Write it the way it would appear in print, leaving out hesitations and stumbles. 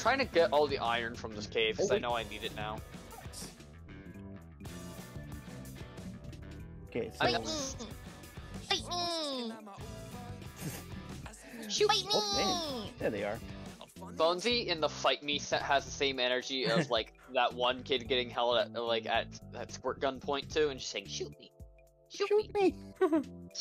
trying to get all the iron from this cave, because I know I need it now. Okay, so... Fight me! Fight me! Shoot me! Oh, man. There they are. Bonsey in the fight me set has the same energy of like that one kid getting held at like at squirt gun point 2 and just saying shoot me, shoot me.